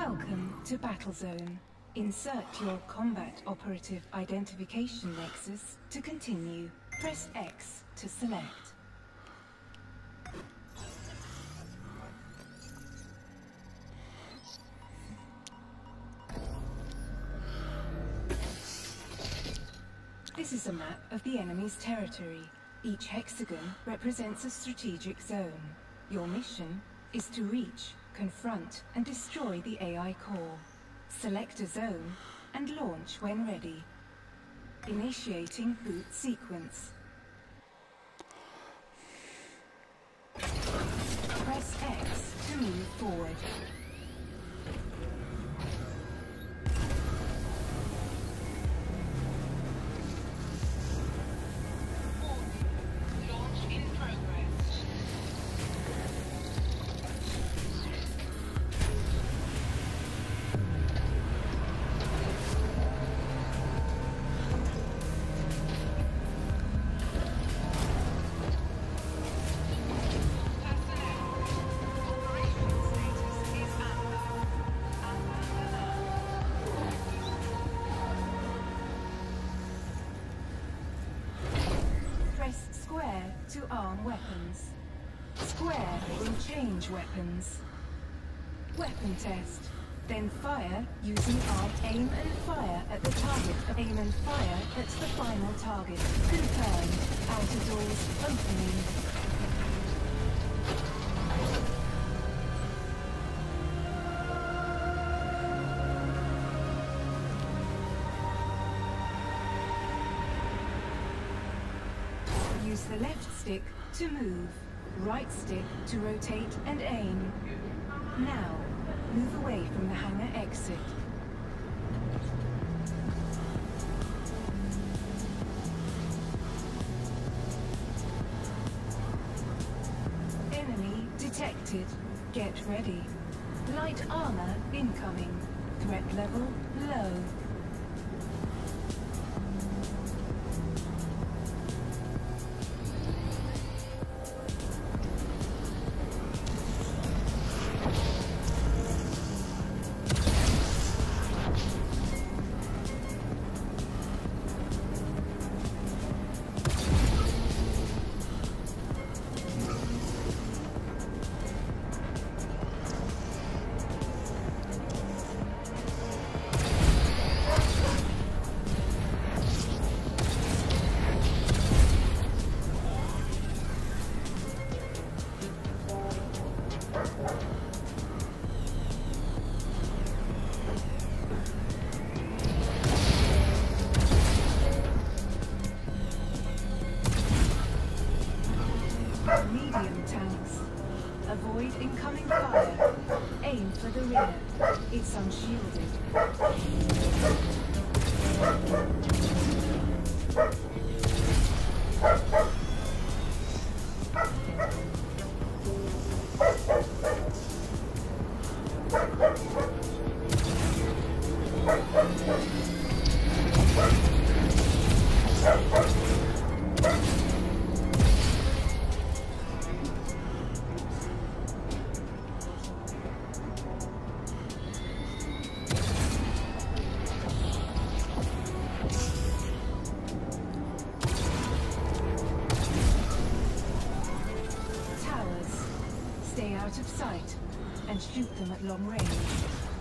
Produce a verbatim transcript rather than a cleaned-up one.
Welcome to Battlezone. Insert your Combat Operative Identification Nexus to continue. Press X to select. This is a map of the enemy's territory. Each hexagon represents a strategic zone. Your mission is to reach, confront, and destroy the A I core. Select a zone and launch when ready. Initiating boot sequence. Press X to move forward. To arm weapons. Square will change weapons. Weapon test. Then fire using arm aim and fire at the target. Aim and fire at the final target. Confirmed. Outer doors opening. Use the left stick to move, right stick to rotate and aim. Now, move away from the hangar exit. Enemy detected. Get ready. Light armor incoming. Threat level low. Medium tanks. Avoid incoming fire. Aim for the rear. It's unshielded. Stay out of sight and shoot them at long range.